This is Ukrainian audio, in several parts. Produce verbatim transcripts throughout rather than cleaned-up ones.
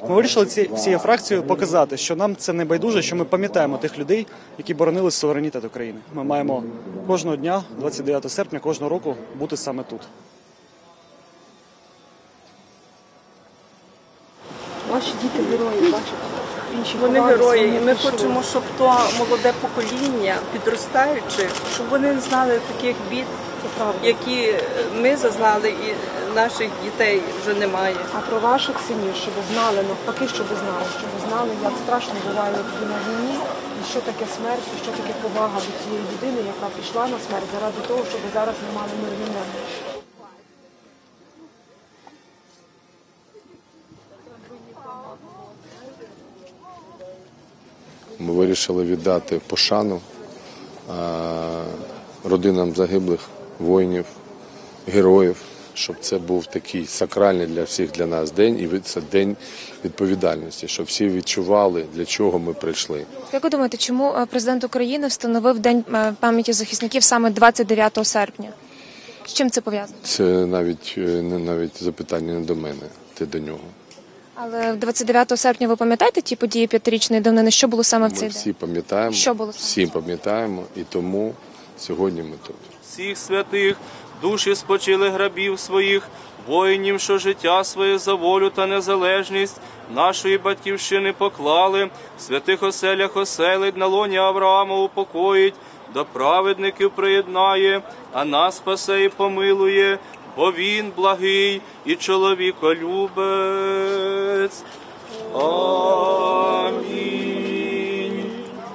Ми вирішили ці, цією фракцією показати, що нам це не байдуже, що ми пам'ятаємо тих людей, які боронили суверенітет України. Ми маємо кожного дня, двадцять дев'ятого серпня, кожного року бути саме тут. Ваші діти герої, бачите? Вони герої, і ми хочемо, щоб то молоде покоління, підростаючи, щоб вони не знали таких бід, які ми зазнали, і наших дітей вже немає. А про ваших синів, щоб знали, навпаки, щоб знали, щоб знали, як страшно буває на війні, і що таке смерть, і що таке повага до цієї людини, яка пішла на смерть заради того, щоб зараз ми мали мирне небо. Ми вирішили віддати пошану родинам загиблих воїнів, героїв, щоб це був такий сакральний для всіх для нас день, і це день відповідальності, щоб всі відчували, для чого ми прийшли. Як ви думаєте, чому президент України встановив День пам'яті захисників саме двадцять дев'ятого серпня? З чим це пов'язано? Це навіть, навіть запитання не до мене, це до нього. Але двадцять дев'ятого серпня ви пам'ятаєте ті події п'ятирічної давнини? Що було саме в цей день? Ми всі пам'ятаємо, Що було всі пам'ятаємо, і тому сьогодні ми тут. Всіх святих, душі спочили грабів своїх, воїнів, що життя своє за волю та незалежність нашої батьківщини поклали, в святих оселях оселить, на лоні Авраама упокоїть, до праведників приєднає, а нас спасе і помилує, бо він благий і чоловіколюбець. Амінь.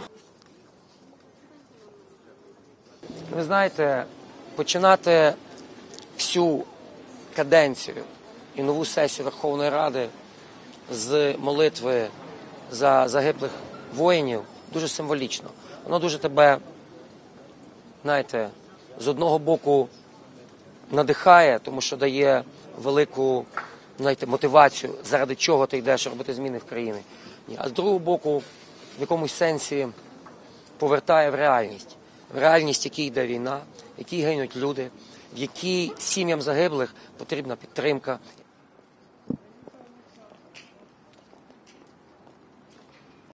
Ви знаєте, починати всю каденцію і нову сесію Верховної Ради з молитви за загиблих воїнів дуже символічно. Воно дуже тебе, знаєте, з одного боку надихає, тому що дає велику, знаєте, мотивацію, заради чого ти йдеш робити зміни в країні. А з другого боку, в якомусь сенсі повертає в реальність. В реальність, в якій йде війна, в якій гинуть люди, в якій сім'ям загиблих потрібна підтримка,